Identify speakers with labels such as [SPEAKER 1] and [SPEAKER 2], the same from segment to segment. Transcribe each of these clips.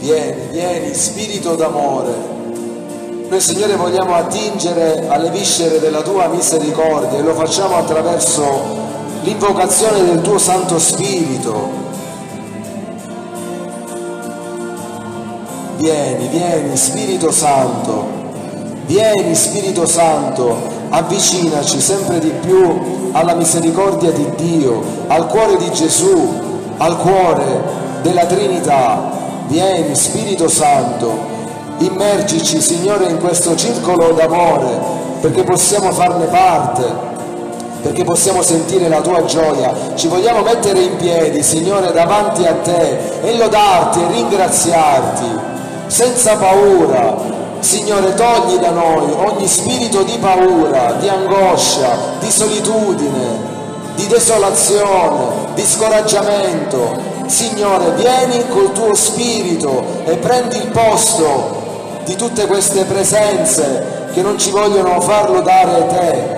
[SPEAKER 1] Vieni, vieni, Spirito d'amore. Noi, Signore, vogliamo attingere alle viscere della Tua misericordia e lo facciamo attraverso l'invocazione del Tuo Santo Spirito. Vieni, vieni, Spirito Santo. Vieni, Spirito Santo, avvicinaci sempre di più alla misericordia di Dio, al cuore di Gesù, al cuore della Trinità. Vieni, Spirito Santo. Immergici, Signore, in questo circolo d'amore, perché possiamo farne parte, perché possiamo sentire la Tua gioia. Ci vogliamo mettere in piedi, Signore, davanti a Te e lodarti e ringraziarti, senza paura. Signore, togli da noi ogni spirito di paura, di angoscia, di solitudine, di desolazione, di scoraggiamento. Signore, vieni col Tuo Spirito e prendi il posto di tutte queste presenze che non ci vogliono far lodare Te.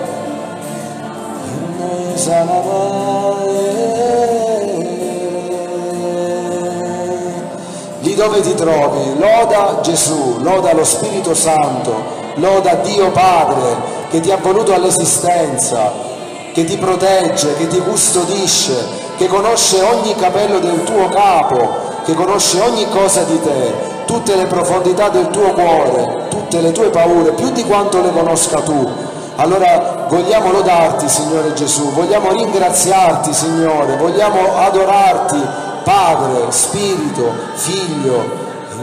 [SPEAKER 1] Lì dove ti trovi, loda Gesù, loda lo Spirito Santo, loda Dio Padre che ti ha voluto all'esistenza, che ti protegge, che ti custodisce, che conosce ogni capello del tuo capo, che conosce ogni cosa di te, tutte le profondità del tuo cuore, tutte le tue paure, più di quanto le conosca tu. Allora vogliamo lodarti, Signore Gesù, vogliamo ringraziarti, Signore, vogliamo adorarti, Padre, Spirito, Figlio.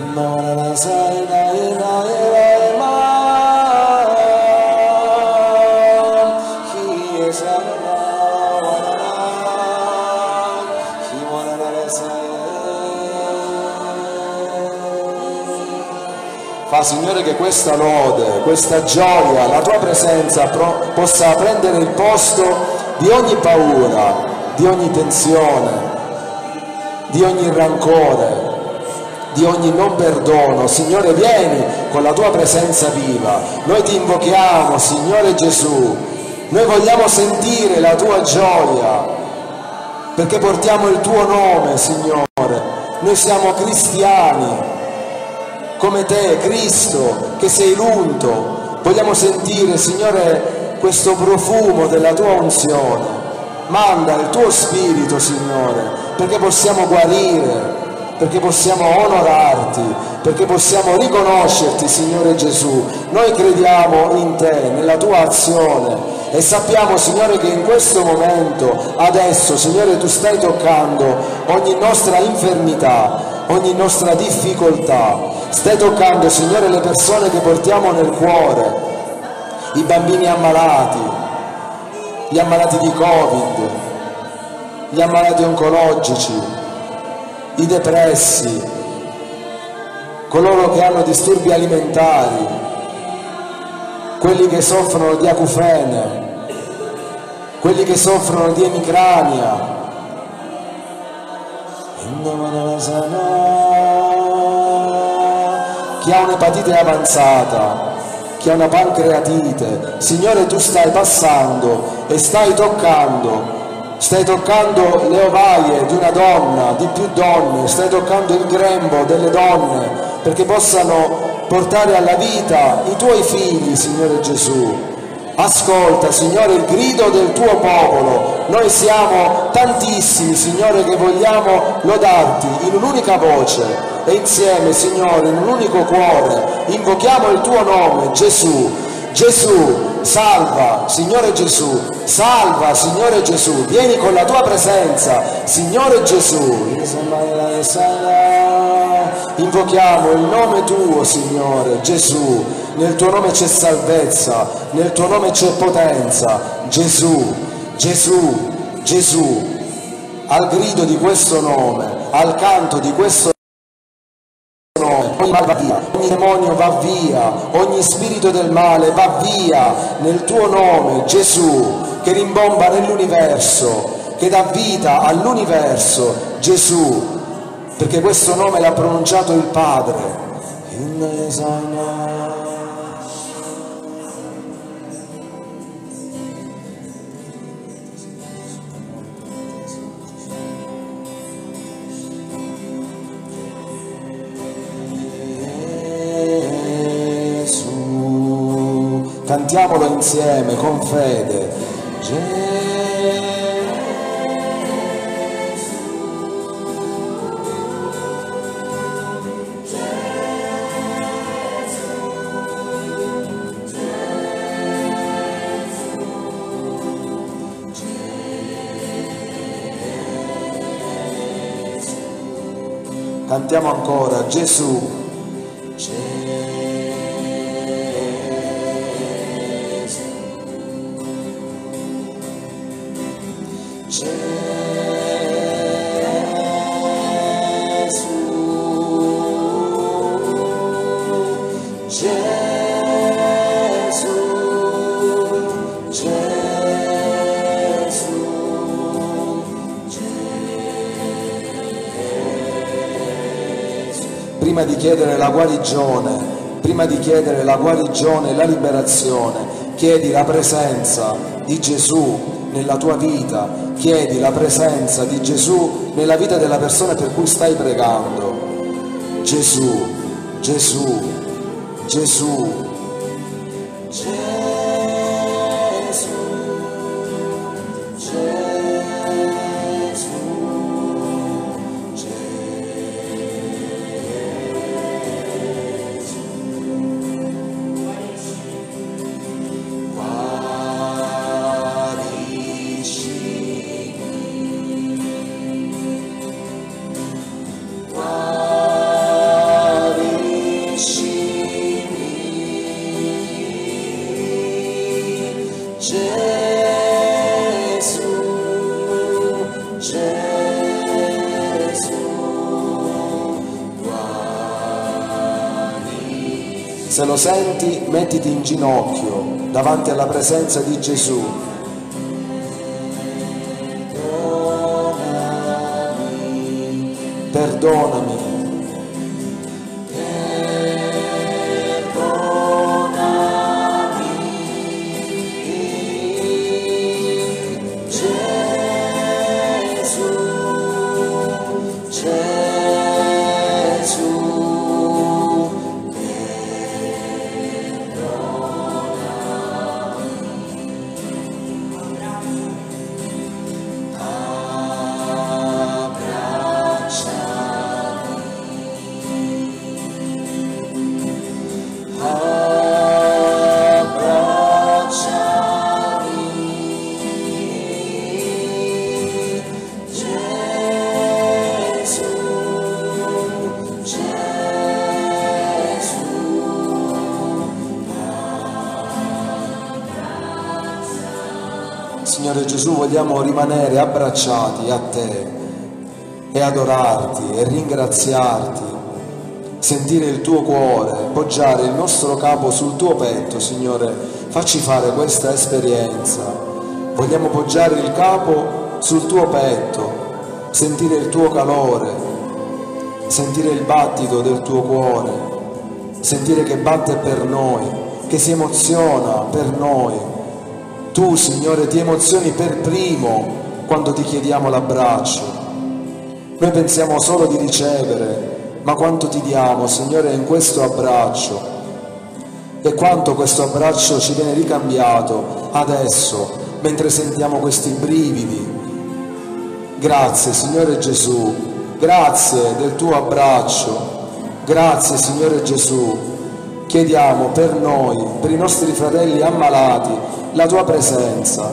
[SPEAKER 1] Fa, Signore, che questa lode, questa gioia, la Tua presenza possa prendere il posto di ogni paura, di ogni tensione, di ogni rancore, di ogni non perdono. Signore, vieni con la Tua presenza viva. Noi ti invochiamo, Signore Gesù. Noi vogliamo sentire la Tua gioia, perché portiamo il Tuo nome, Signore. Noi siamo cristiani, come Te, Cristo, che sei l'unto. Vogliamo sentire, Signore, questo profumo della Tua unzione. Manda il Tuo Spirito, Signore, perché possiamo guarire, perché possiamo onorarti, perché possiamo riconoscerti, Signore Gesù. Noi crediamo in Te, nella Tua azione, e sappiamo, Signore, che in questo momento, adesso, Signore, Tu stai toccando ogni nostra infermità, ogni nostra difficoltà. Stai toccando, Signore, le persone che portiamo nel cuore, i bambini ammalati, gli ammalati di Covid, gli ammalati oncologici, i depressi, coloro che hanno disturbi alimentari, quelli che soffrono di acufene, quelli che soffrono di emicrania, chi ha un'epatite avanzata, chi ha una pancreatite. Signore, Tu stai passando e stai toccando le ovaie di una donna, di più donne, stai toccando il grembo delle donne, perché possano portare alla vita i Tuoi figli, Signore Gesù. Ascolta, Signore, il grido del Tuo popolo. Noi siamo tantissimi, Signore, che vogliamo lodarti in un'unica voce e insieme, Signore, in un unico cuore invochiamo il Tuo nome, Gesù. Gesù, salva, Signore Gesù, salva, Signore Gesù, vieni con la Tua presenza, Signore Gesù. Invochiamo il nome Tuo, Signore Gesù. Nel Tuo nome c'è salvezza, nel Tuo nome c'è potenza. Gesù, Gesù, Gesù. Al grido di questo nome, al canto di questo nome, ogni demonio va via, ogni spirito del male va via nel Tuo nome, Gesù, che rimbomba nell'universo, che dà vita all'universo, Gesù, perché questo nome l'ha pronunciato il Padre. Cantiamolo insieme con fede. Cantiamo ancora Gesù. Prima di chiedere la guarigione e la liberazione, chiedi la presenza di Gesù nella tua vita, chiedi la presenza di Gesù nella vita della persona per cui stai pregando. Gesù, Gesù, Gesù, Gesù, Gesù. Se lo senti, mettiti in ginocchio davanti alla presenza di Gesù. Perdonami. Signore Gesù, vogliamo rimanere abbracciati a Te e adorarti e ringraziarti, sentire il Tuo cuore, poggiare il nostro capo sul Tuo petto. Signore, facci fare questa esperienza. Vogliamo poggiare il capo sul Tuo petto, sentire il Tuo calore, sentire il battito del Tuo cuore, sentire che batte per noi, che si emoziona per noi. Tu, Signore, ti emozioni per primo quando ti chiediamo l'abbraccio. Noi pensiamo solo di ricevere, ma quanto ti diamo, Signore, in questo abbraccio, e quanto questo abbraccio ci viene ricambiato adesso, mentre sentiamo questi brividi. Grazie, Signore Gesù, grazie del Tuo abbraccio, grazie, Signore Gesù. Chiediamo per noi, per i nostri fratelli ammalati, la Tua presenza,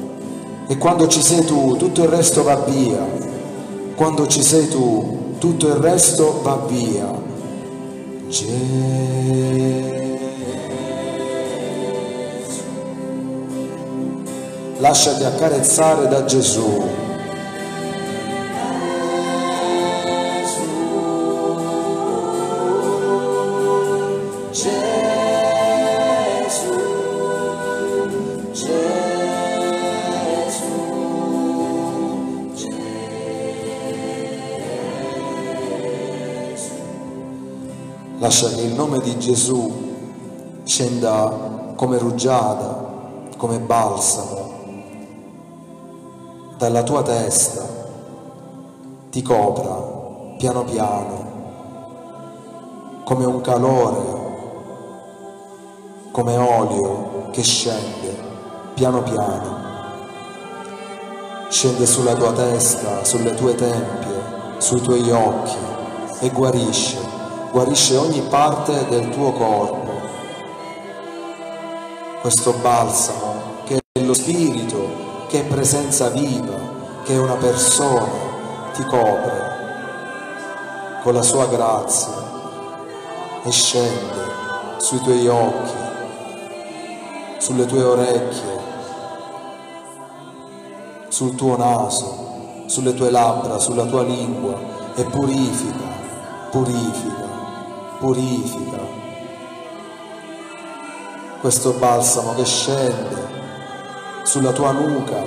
[SPEAKER 1] e quando ci sei Tu tutto il resto va via. Quando ci sei Tu tutto il resto va via. Lasciati accarezzare da Gesù. Lascia che il nome di Gesù scenda come rugiada, come balsamo, dalla tua testa, ti copra piano piano, come un calore, come olio che scende piano piano, scende sulla tua testa, sulle tue tempie, sui tuoi occhi e guarisce ogni parte del tuo corpo. Questo balsamo che è lo spirito, che è presenza viva, che è una persona, ti copre con la sua grazia e scende sui tuoi occhi, sulle tue orecchie, sul tuo naso, sulle tue labbra, sulla tua lingua e purifica. Questo balsamo che scende sulla tua nuca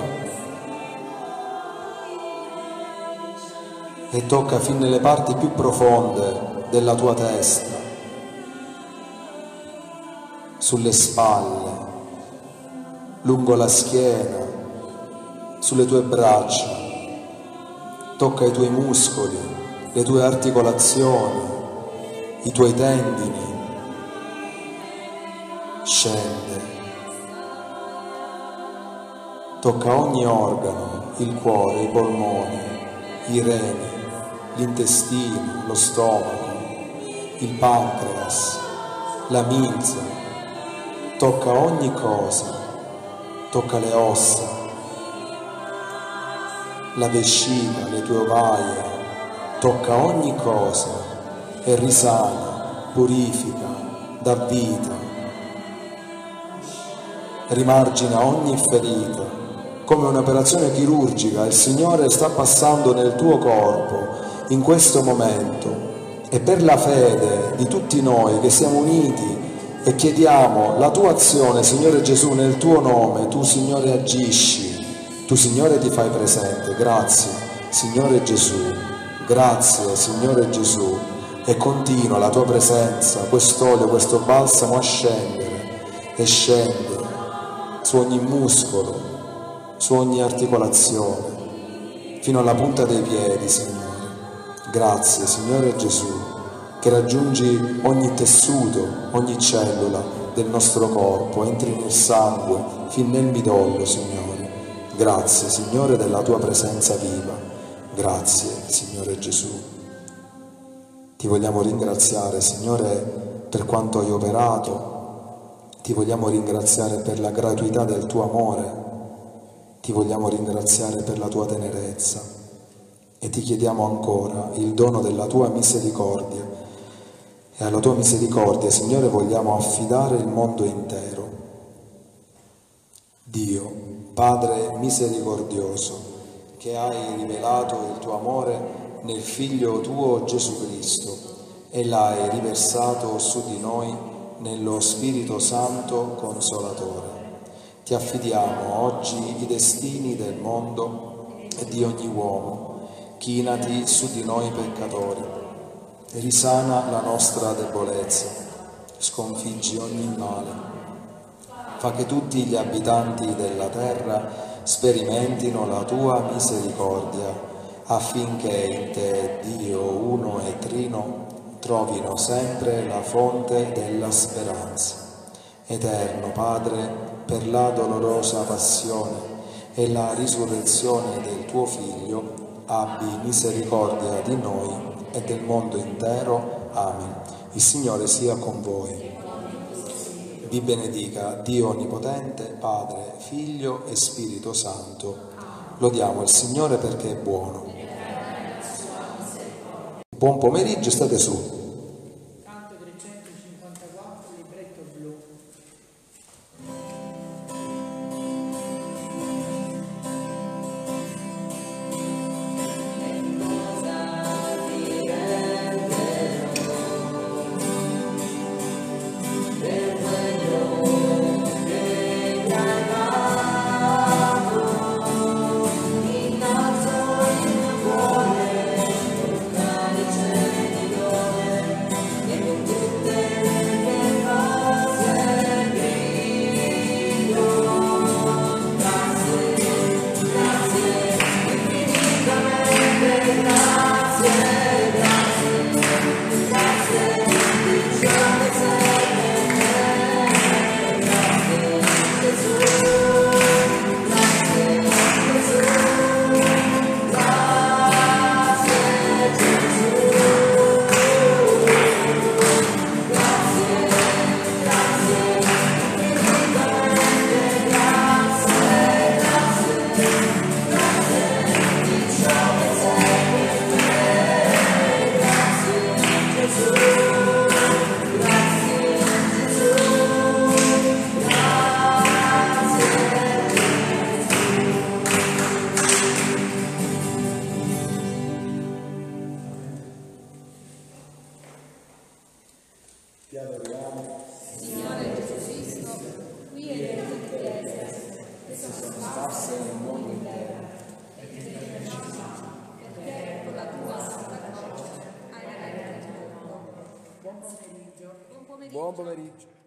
[SPEAKER 1] e tocca fin nelle parti più profonde della tua testa, sulle spalle, lungo la schiena, sulle tue braccia, tocca i tuoi muscoli, le tue articolazioni, i tuoi tendini, scende, tocca ogni organo, il cuore, i polmoni, i reni, l'intestino, lo stomaco, il pancreas, la milza, tocca ogni cosa, tocca le ossa, la vescica, le tue ovaie, tocca ogni cosa e risana, purifica, dà vita, rimargina ogni ferita. Come un'operazione chirurgica il Signore sta passando nel tuo corpo in questo momento, e per la fede di tutti noi che siamo uniti e chiediamo la tua azione, Signore Gesù, nel tuo nome, tu Signore agisci, tu Signore ti fai presente. Grazie Signore Gesù, grazie Signore Gesù, e continua la tua presenza, quest'olio, questo balsamo a scendere e scende su ogni muscolo, su ogni articolazione, fino alla punta dei piedi, Signore. Grazie, Signore Gesù, che raggiungi ogni tessuto, ogni cellula del nostro corpo, entri nel sangue, fin nel midollo, Signore. Grazie, Signore, della tua presenza viva. Grazie, Signore Gesù. Ti vogliamo ringraziare, Signore, per quanto hai operato. Ti vogliamo ringraziare per la gratuità del tuo amore. Ti vogliamo ringraziare per la tua tenerezza e ti chiediamo ancora il dono della tua misericordia, e alla tua misericordia, Signore, vogliamo affidare il mondo intero. Dio, Padre misericordioso, che hai rivelato il tuo amore nel Figlio tuo Gesù Cristo e l'hai riversato su di noi nello Spirito Santo Consolatore. Ti affidiamo oggi i destini del mondo e di ogni uomo, chinati su di noi peccatori, risana la nostra debolezza, sconfiggi ogni male, fa che tutti gli abitanti della terra sperimentino la tua misericordia, affinché in te, Dio uno e trino, trovino sempre la fonte della speranza. Eterno Padre, per la dolorosa passione e la risurrezione del tuo Figlio, abbi misericordia di noi e del mondo intero. Amen. Il Signore sia con voi. Vi benedica Dio Onnipotente, Padre, Figlio e Spirito Santo. Lodiamo il Signore perché è buono. Buon pomeriggio, state su.
[SPEAKER 2] Buon pomeriggio.